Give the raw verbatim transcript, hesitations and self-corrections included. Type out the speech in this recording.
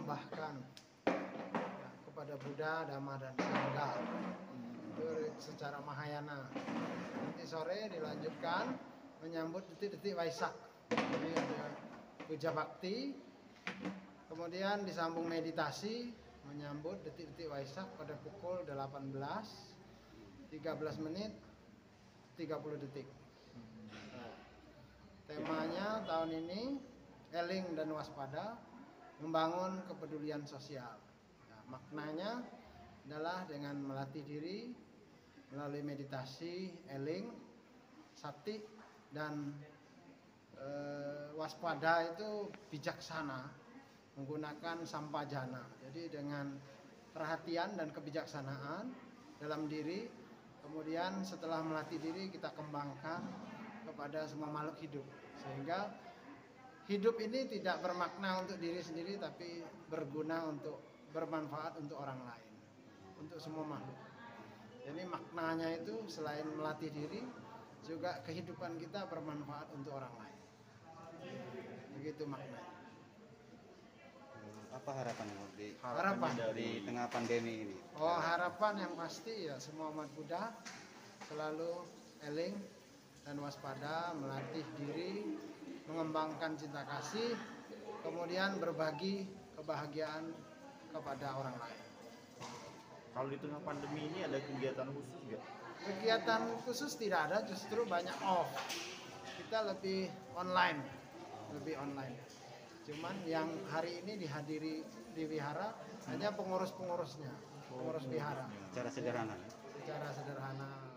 persembahkan ya, kepada Buddha, Dhamma dan Sangha. Itu secara Mahayana. Nanti sore dilanjutkan menyambut detik-detik Waisak. Jadi ada puja bakti, kemudian disambung meditasi menyambut detik-detik Waisak pada pukul delapan belas tiga belas menit tiga puluh detik. Nah, temanya tahun ini eling dan waspada, membangun kepedulian sosial. Nah, maknanya adalah dengan melatih diri melalui meditasi, eling, sati dan e, waspada itu bijaksana menggunakan sampajana. Jadi dengan perhatian dan kebijaksanaan dalam diri, kemudian setelah melatih diri kita kembangkan kepada semua makhluk hidup, sehingga hidup ini tidak bermakna untuk diri sendiri tapi berguna untuk bermanfaat untuk orang lain, untuk semua makhluk. Jadi maknanya itu selain melatih diri, juga kehidupan kita bermanfaat untuk orang lain. Begitu maknanya. Apa harapan di Harapan dari tengah pandemi ini? Oh, harapan yang pasti ya semua umat Buddha selalu eling dan waspada, melatih diri, mengembangkan cinta kasih, kemudian berbagi kebahagiaan kepada orang lain. Kalau di tengah pandemi ini ada kegiatan khusus nggak? Kegiatan khusus tidak ada, justru banyak off. Kita lebih online, lebih online. Cuman yang hari ini dihadiri di wihara hanya pengurus-pengurusnya, pengurus wihara. Secara sederhana. Secara sederhana.